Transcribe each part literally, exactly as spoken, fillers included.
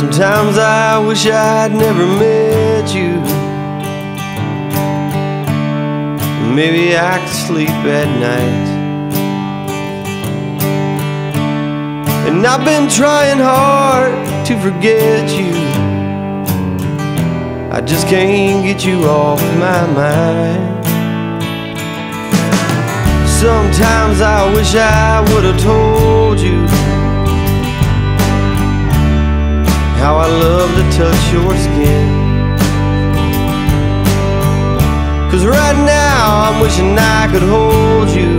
Sometimes I wish I'd never met you. Maybe I could sleep at night. And I've been trying hard to forget you. I just can't get you off my mind. Sometimes I wish I would have told you how I love to touch your skin. 'Cause right now I'm wishing I could hold you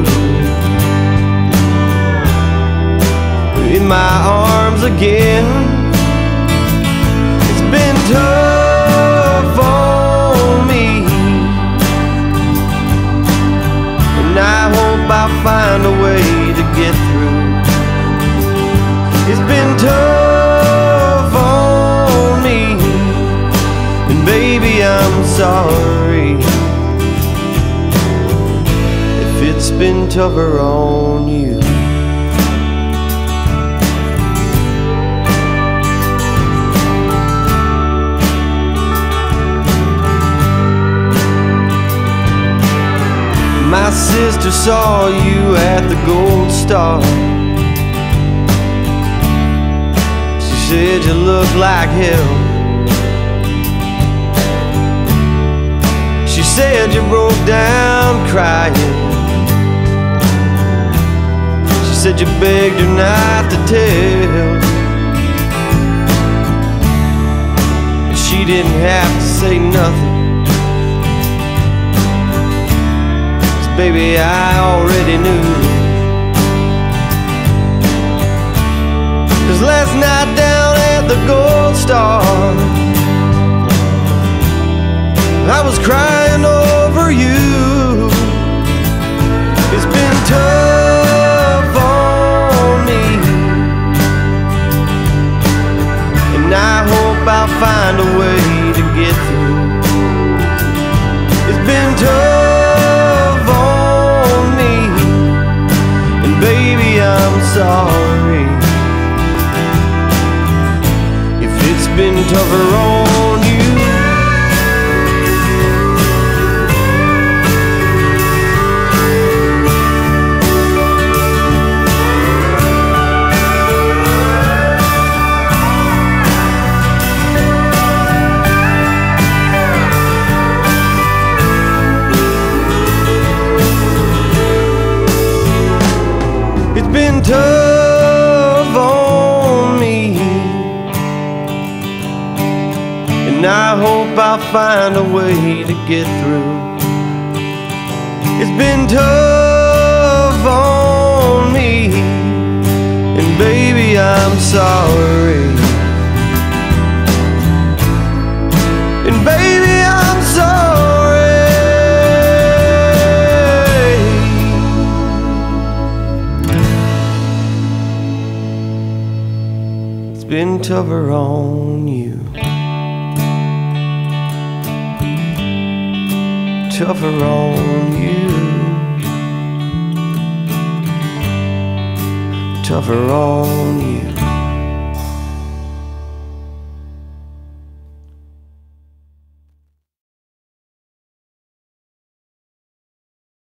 in my arms again. It's been tough on me, and I hope I'll find a way to get through. It's been tough on me, and baby, I'm sorry if it's been tougher on you. My sister saw you at the Gold Star. She said you look like hell. She said you broke down crying. She said you begged her not to tell. She didn't have to say nothing. Baby, I already knew. 'Cause last night down at the Gold Star, I was crying over you. It's been tough on me, and I hope I'll find a way to get through. It's been tough, I'm sorry if it's been tougher on you. It's been tough on me, and I hope I'll find a way to get through. It's been tough on me, and baby, I'm sorry. And baby, I'm sorry. It's been tougher on you. Tougher on you. Tougher on you.